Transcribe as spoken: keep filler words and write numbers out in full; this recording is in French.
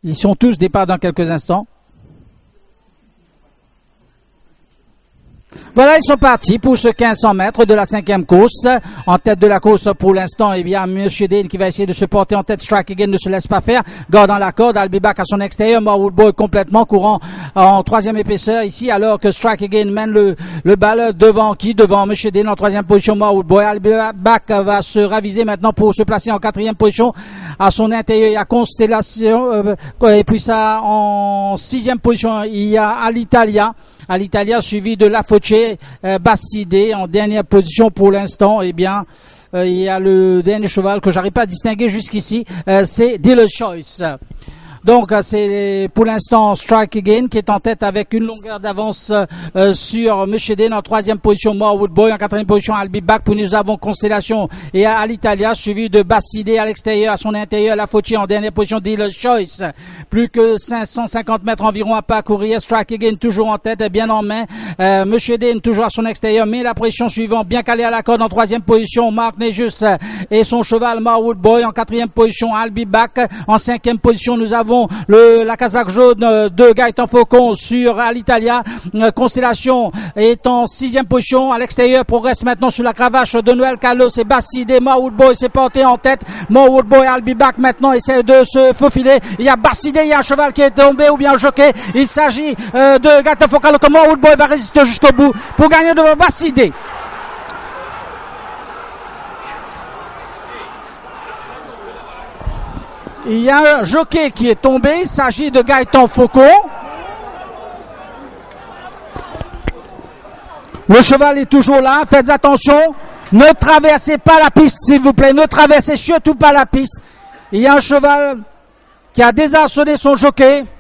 Ils sont tous départ dans quelques instants. Voilà, ils sont partis pour ce quinze cents mètres de la cinquième course. En tête de la course pour l'instant, eh bien, Monsieur Dane qui va essayer de se porter en tête. Strike Again ne se laisse pas faire. Garde dans la corde. I'll be back à son extérieur. Marwood Boy complètement courant en troisième épaisseur ici, alors que Strike Again mène le, le bal devant qui? Devant Monsieur Dane en troisième position. Marwood Boy. I'll be back va se raviser maintenant pour se placer en quatrième position. À son intérieur, il y a Constellation. Euh, et puis ça, en sixième position, il y a Alitalia. À l'Italia, suivi de La Foce, euh, Bassidé en dernière position pour l'instant. Eh bien, euh, il y a le dernier cheval que j'arrive pas à distinguer jusqu'ici, euh, c'est Dealer's Choice. Donc c'est pour l'instant Strike Again qui est en tête avec une longueur d'avance euh, sur Monsieur Dane en troisième position, Marwood Boy en quatrième position, I'll be back. Puis nous avons Constellation et à l'Italia suivi de Bassidé à l'extérieur, à son intérieur, La Foce en dernière position, Dealer's Choice. Plus que cinq cent cinquante mètres environ à parcourir. Strike Again toujours en tête, bien en main. Euh, Monsieur Dane toujours à son extérieur, mais la position suivante bien calée à la corde en troisième position, Mark Nejus et son cheval Marwood Boy en quatrième position, I'll be back. En cinquième position, nous avons Le, la casaque jaune de Gaëtan Faucon sur Alitalia. Constellation est en sixième position à l'extérieur, progresse maintenant sur la cravache de Noël Carlos et Bassidé. Marwood Boy s'est porté en tête. Marwood Boy, I'll be back maintenant, essaie de se faufiler. Il y a Bassidé, il y a un cheval qui est tombé ou bien jockey. Il s'agit euh, de Gaëtan Faucon. Marwood Boy va résister jusqu'au bout pour gagner devant Bassidé. Il y a un jockey qui est tombé, il s'agit de Gaëtan Faucon. Le cheval est toujours là, faites attention. Ne traversez pas la piste, s'il vous plaît. Ne traversez surtout pas la piste. Il y a un cheval qui a désarçonné son jockey.